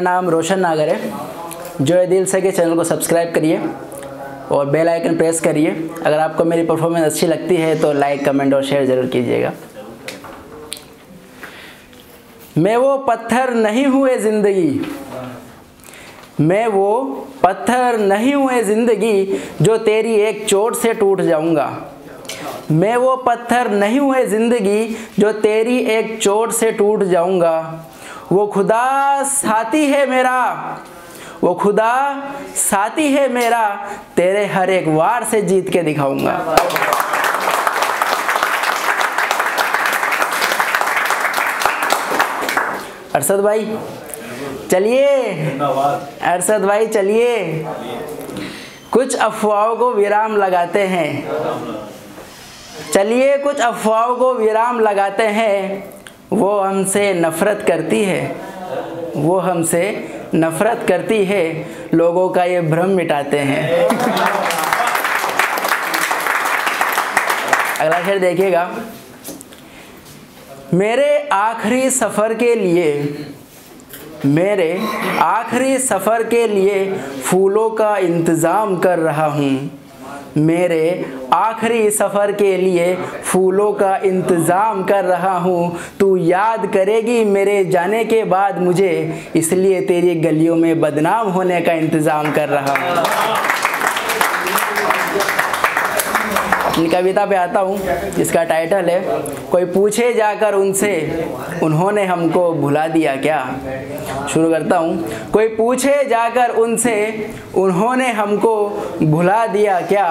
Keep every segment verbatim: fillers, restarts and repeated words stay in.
नाम रोशन नागर है। जॉय दिल से के चैनल को सब्सक्राइब करिए और बेल आइकन प्रेस करिए। अगर आपको मेरी परफॉर्मेंस अच्छी लगती है तो लाइक, कमेंट और शेयर ज़रूर कीजिएगा। मैं वो पत्थर नहीं हुए ज़िंदगी, मैं वो पत्थर नहीं हुए ज़िंदगी जो तेरी एक चोट से टूट जाऊंगा। मैं वो पत्थर नहीं हुए ज़िंदगी जो तेरी एक चोट से टूट जाऊंगा। वो खुदा साथी है मेरा, वो खुदा साथी है मेरा, तेरे हर एक वार से जीत के दिखाऊंगा। अरशद भाई चलिए, अरशद भाई चलिए, कुछ अफवाहों को विराम लगाते हैं। चलिए कुछ अफवाहों को विराम लगाते हैं। वो हमसे नफरत करती है, वो हमसे नफरत करती है, लोगों का ये भ्रम मिटाते हैं। अगला शेर देखिएगा। मेरे आखिरी सफ़र के लिए, मेरे आखिरी सफ़र के लिए फूलों का इंतज़ाम कर रहा हूँ। मेरे आखिरी सफ़र के लिए फूलों का इंतज़ाम कर रहा हूँ। तू याद करेगी मेरे जाने के बाद मुझे, इसलिए तेरी गलियों में बदनाम होने का इंतज़ाम कर रहा हूँ। अपनी कविता पे आता हूँ जिसका टाइटल है कोई पूछे जाकर उनसे, उन्होंने हमको भुला दिया क्या। शुरू करता हूँ। कोई पूछे जाकर उनसे, उन्होंने हमको भुला दिया क्या।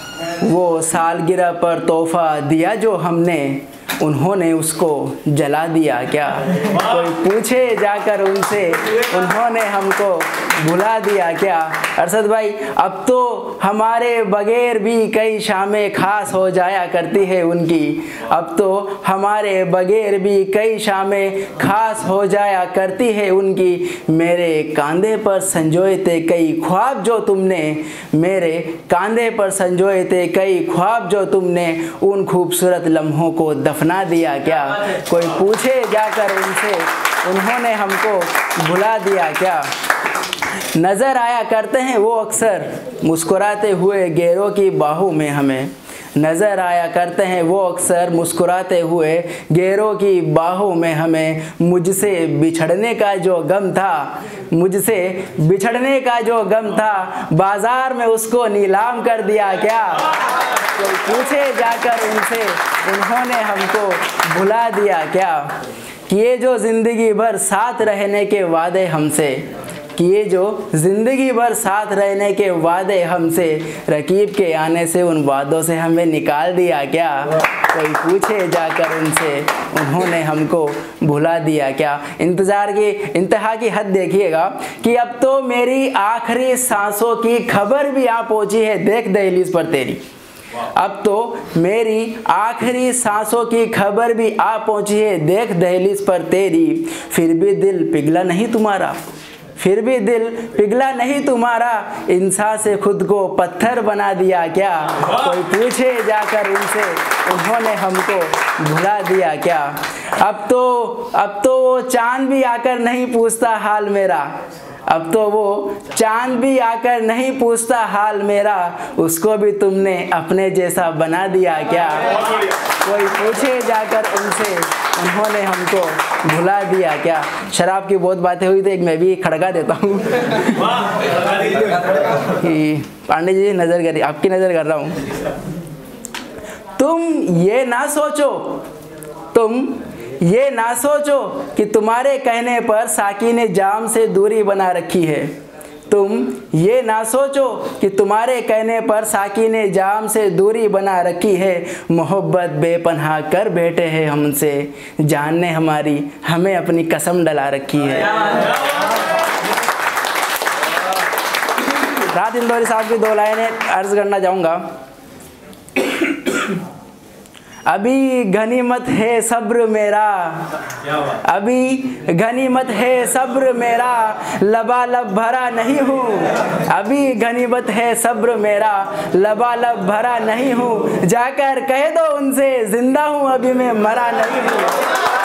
वो सालगिरह पर तोहफा दिया जो हमने, उन्होंने उसको जला दिया क्या। कोई पूछे जाकर उनसे, उन्होंने हमको भुला दिया क्या। अरशद भाई अब तो हमारे बगैर भी कई शामें खास हो जाया करती है उनकी। अब तो हमारे बगैर भी कई शामें खास हो जाया करती है उनकी। मेरे कंधे पर संजोए थे कई ख्वाब जो तुमने, मेरे कंधे पर संजोए थे कई ख्वाब जो तुमने, उन खूबसूरत लम्हों को दफना दिया क्या। कोई पूछे जाकर उनसे, उन्होंने हमको भुला दिया क्या। नज़र आया करते हैं वो अक्सर मुस्कुराते हुए गैरों की बाहों में हमें। नज़र आया करते हैं वो अक्सर मुस्कुराते हुए गैरों की बाहों में हमें। मुझसे बिछड़ने का जो गम था, मुझसे बिछड़ने का जो गम था, बाज़ार में उसको नीलाम कर दिया क्या। कोई पूछे जाकर उनसे, उन्होंने हमको भुला दिया क्या। किए जो ज़िंदगी भर साथ रहने के वादे हमसे, किए जो ज़िंदगी भर साथ रहने के वादे हमसे, रकीब के आने से उन वादों से हमें निकाल दिया क्या। कोई पूछे जाकर उनसे, उन्होंने हमको भुला दिया क्या। इंतज़ार की इंतहा की हद देखिएगा कि अब तो मेरी आखिरी सांसों की खबर भी आ पहुंची है, देख दहलीज पर तेरी। अब तो मेरी आखिरी सांसों की खबर भी आ पहुंची है, देख दहलीज पर तेरी। फिर भी दिल पिघला नहीं तुम्हारा, फिर भी दिल पिघला नहीं तुम्हारा, इंसान से खुद को पत्थर बना दिया क्या। कोई पूछे जाकर उनसे, उन्होंने हमको भुला दिया क्या। अब तो अब तो वो चांद भी आकर नहीं पूछता हाल मेरा, अब तो वो चांद भी आकर नहीं पूछता हाल मेरा, उसको भी तुमने अपने जैसा बना दिया क्या। कोई पूछे जाकर उनसे, उन्होंने हमको भुला दिया क्या। शराब की बहुत बातें हुई तो एक मैं भी खड़का देता हूँ। पांडे जी नज़र करिए, आपकी नज़र कर रहा हूँ। तुम ये ना सोचो, तुम ये ना सोचो कि तुम्हारे कहने पर साकी ने जाम से दूरी बना रखी है। तुम ये ना सोचो कि तुम्हारे कहने पर साकी ने जाम से दूरी बना रखी है। मोहब्बत बेपनाह कर बैठे हैं हमसे, जान ने हमारी हमें अपनी कसम डला रखी है। राहत इंदौरी साहब की दो लाइनें अर्ज करना चाहूँगा। अभी गनीमत है सब्र मेरा, अभी गनीमत है सब्र मेरा, लबालब भरा नहीं हूँ। अभी गनीमत है सब्र मेरा, लबालब भरा नहीं हूँ। जाकर कह दो उनसे, जिंदा हूँ अभी मैं मरा नहीं हूँ।